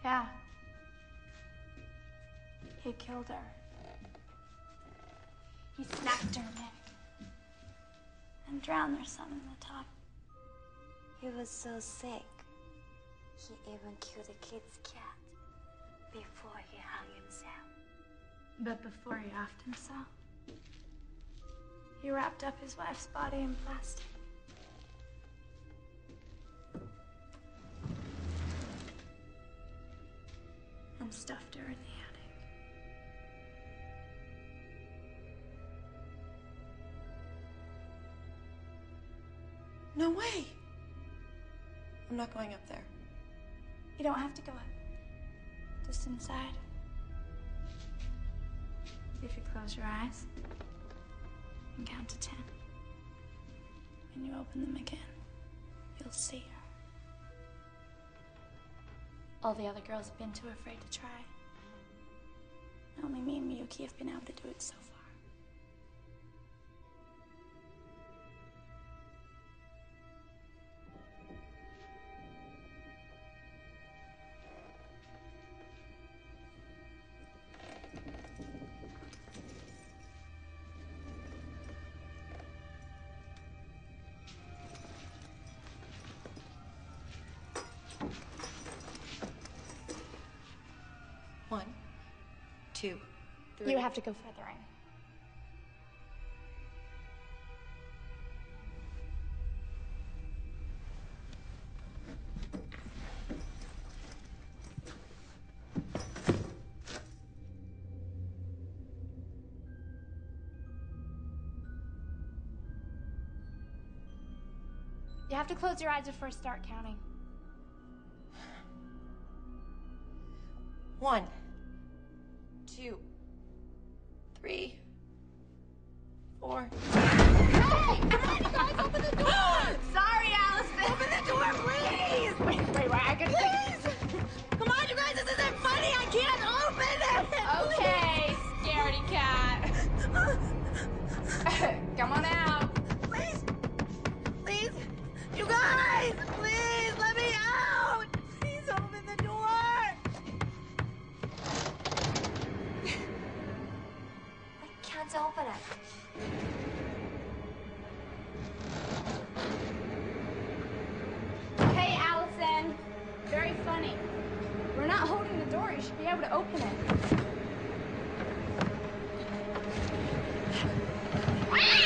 Yeah. He killed her. He snapped her neck and drowned her son in the tub. He was so sick, he even killed the kid's cat before he hung himself. But before he offed himself, he wrapped up his wife's body in plastic. And stuffed her in the attic. No way! I'm not going up there. You don't have to go up. Just inside. If you close your eyes and count to 10. When you open them again, you'll see her. All the other girls have been too afraid to try. Only me and Miyuki have been able to do it so far. One, two, three. You have to go further in. You have to close your eyes before I start counting. 1, 2, 3, 4. Hey! Come on, you guys, open the door! Sorry, Allison. Open the door, please! Wait, I gotta please! Come on, you guys, this isn't funny! I can't open it! Okay, scaredy cat. Come on out. Please! Please! You guys! Please, let me out! Please open the door! I can't open it. Hey, Allison. Very funny. We're not holding the door. You should be able to open it.